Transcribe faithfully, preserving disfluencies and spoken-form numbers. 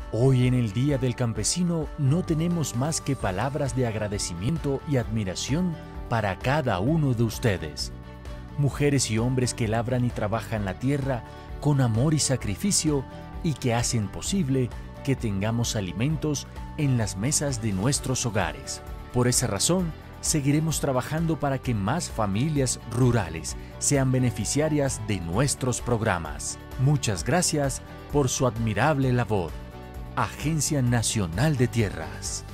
Hoy en el Día del Campesino no tenemos más que palabras de agradecimiento y admiración para cada uno de ustedes. Mujeres y hombres que labran y trabajan la tierra con amor y sacrificio y que hacen posible que tengamos alimentos en las mesas de nuestros hogares. Por esa razón, seguiremos trabajando para que más familias rurales sean beneficiarias de nuestros programas. Muchas gracias por su admirable labor. Agencia Nacional de Tierras.